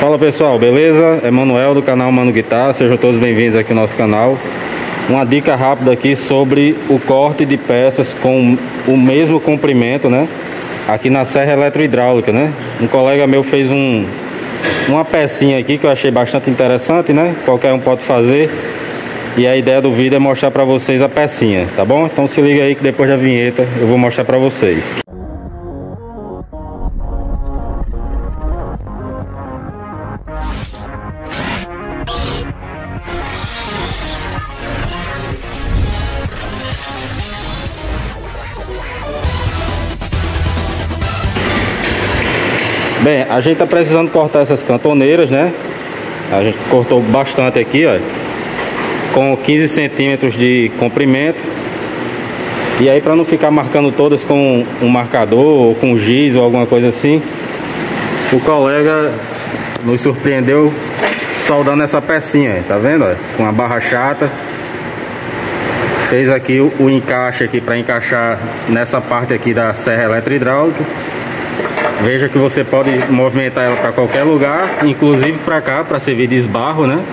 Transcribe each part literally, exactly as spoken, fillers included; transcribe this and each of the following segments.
Fala pessoal, beleza? Emanuel do canal Mano Guitar, sejam todos bem-vindos aqui ao nosso canal. Uma dica rápida aqui sobre o corte de peças com o mesmo comprimento, né? Aqui na serra eletrohidráulica, né? Um colega meu fez um, uma pecinha aqui que eu achei bastante interessante, né? Qualquer um pode fazer. E a ideia do vídeo é mostrar pra vocês a pecinha, tá bom? Então se liga aí que depois da vinheta eu vou mostrar pra vocês. Bem, a gente tá precisando cortar essas cantoneiras, né? A gente cortou bastante aqui, ó, com quinze centímetros de comprimento. E aí, para não ficar marcando todas com um marcador ou com giz ou alguma coisa assim, o colega nos surpreendeu soldando essa pecinha, tá vendo? Ó? Com a barra chata. Fez aqui o, o encaixe aqui para encaixar nessa parte aqui da serra eletrohidráulica. Veja que você pode movimentar ela para qualquer lugar, inclusive para cá, para servir de esbarro, né?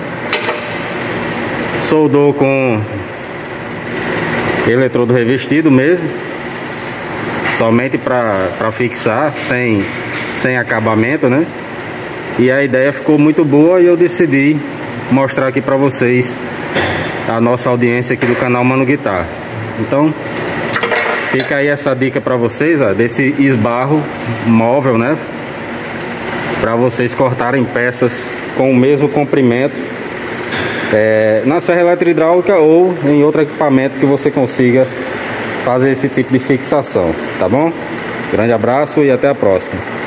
Soldou com eletrodo revestido mesmo, somente para fixar, sem, sem acabamento, né? E a ideia ficou muito boa e eu decidi mostrar aqui para vocês, a nossa audiência aqui do canal Mano Guitar. Então fica aí essa dica para vocês, ó, desse esbarro móvel, né? Para vocês cortarem peças com o mesmo comprimento é, na serra eletrohidráulica ou em outro equipamento que você consiga fazer esse tipo de fixação, tá bom? Grande abraço e até a próxima.